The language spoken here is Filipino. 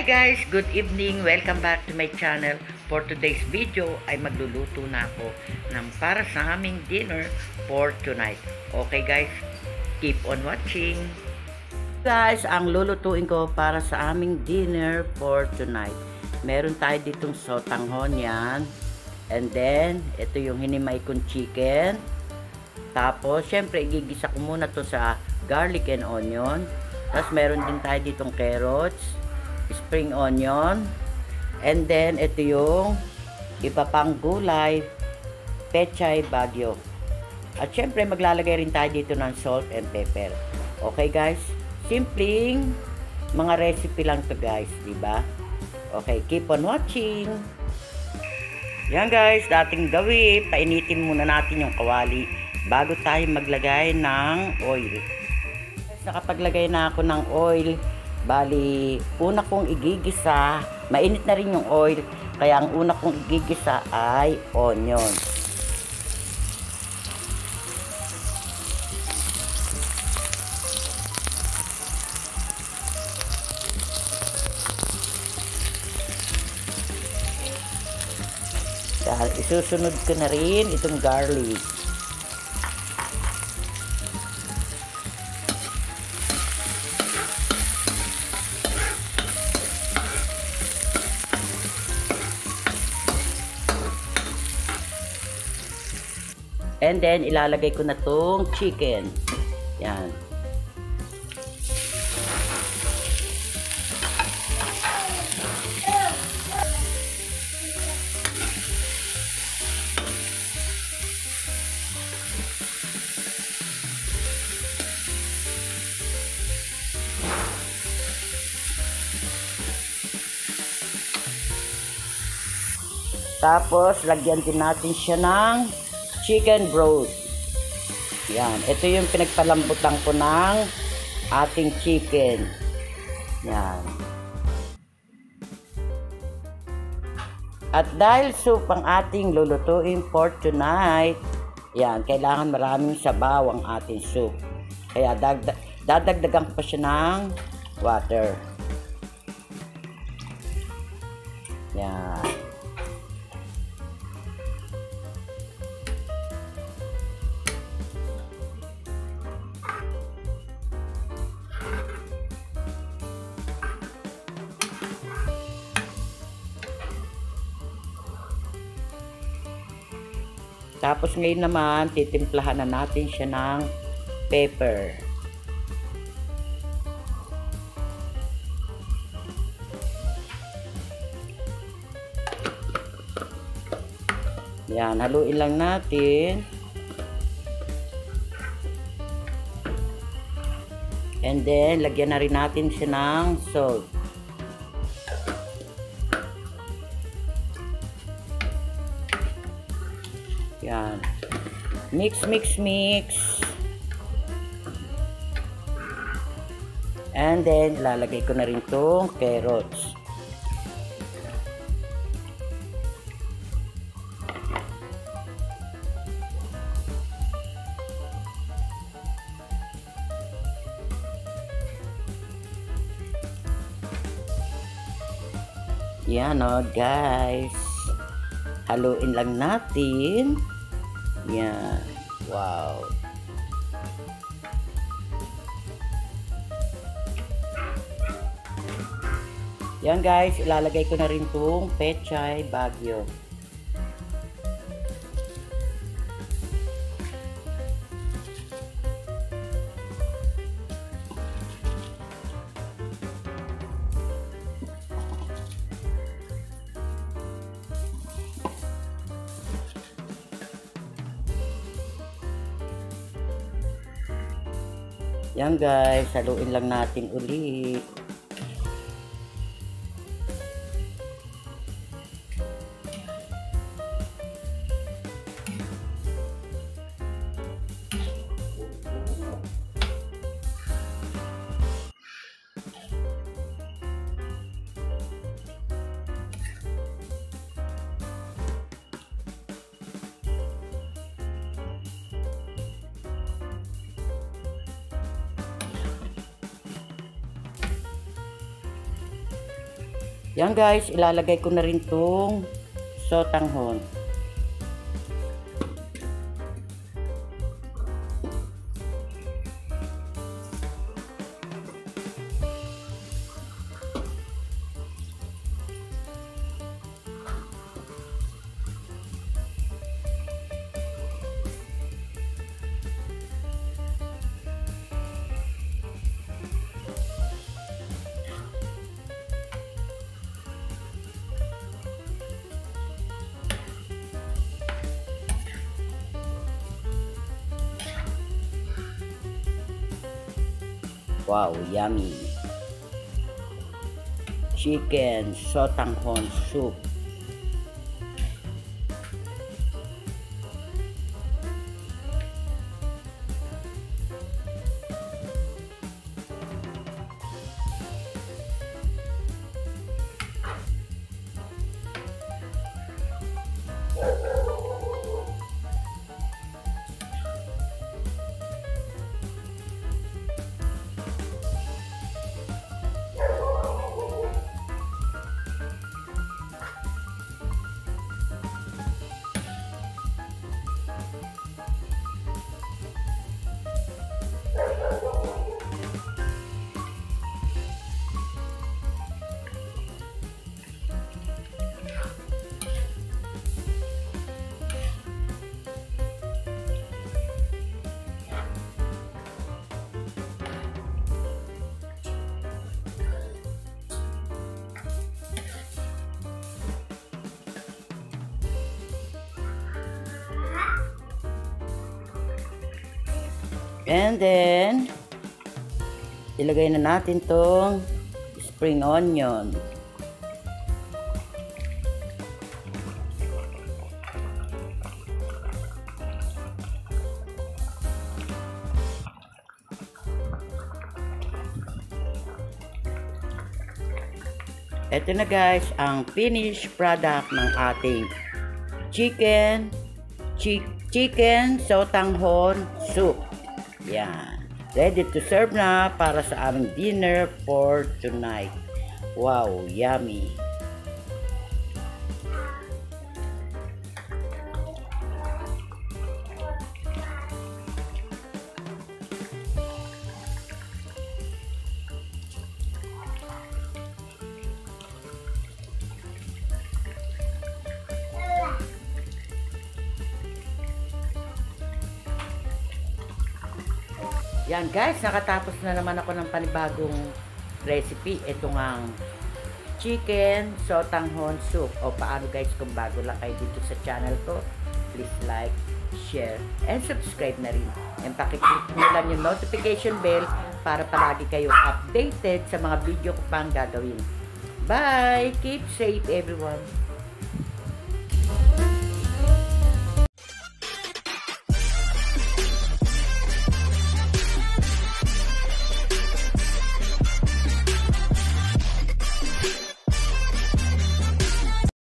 guys! Good evening! Welcome back to my channel. For today's video ay magluluto na ako ng para sa aming dinner for tonight. Okay guys, keep on watching. Guys, ang lulutuin ko para sa aming dinner for tonight. Meron tayo ditong sotanghon yan. And then, ito yung hinimay kong chicken. Tapos, syempre, igigisa ko muna to sa garlic and onion. Tapos, meron din tayo ditong carrots, spring onion, and then ito yung iba pang gulay, pechay bagyo. At syempre maglalagay rin tayo dito ng salt and pepper. Okay guys, simpleng mga recipe lang to guys, diba? Okay, keep on watching. Yan guys, dating gawin, painitin muna natin yung kawali bago tayo maglagay ng oil. Nakapaglagay na ako ng oil. Bali, una kong igigisa, mainit na rin yung oil, kaya ang una kong igigisa ay onion. Dahil isusunod ko na rin itong garlic. And then, ilalagay ko na tong chicken. Yan. Tapos, lagyan din natin siya ng chicken broth. Yan. Ito yung pinagpalambutan ko ng ating chicken. Yan. At dahil soup ang ating lulutuin for tonight, yan, kailangan maraming sabaw ang ating soup. Kaya dadagdagan ko pa siya ng water. Yan. Tapos ngayon naman, titimplahan na natin siya ng pepper. Yan, haluin lang natin. And then, lagyan na rin natin siya ng salt. Yan. Mix, mix, mix. And then, lalagay ko na rin itong carrots. Yan o, guys. Haluin lang natin. Yan. Wow. Yan guys, ilalagay ko na rin itong pechay bagyo. Yan guys, haluin lang natin ulit. Yan guys, ilalagay ko na rin tong sotanghon. Wow, yummy! Chicken sotanghon soup. And then, ilagay na natin tong spring onion. Ito na guys, ang finished product ng ating chicken sotanghon soup. Yan. Ready to serve na para sa aming dinner for tonight. Wow, yummy! Yan guys, nakatapos na naman ako ng panibagong recipe. Ito ang chicken sotanghon soup. O paano guys, kung bago lang kayo dito sa channel ko, please like, share, and subscribe na rin. And pakiclick nyo lang yung notification bell para palagi kayo updated sa mga video ko pang gagawin. Bye! Keep safe everyone!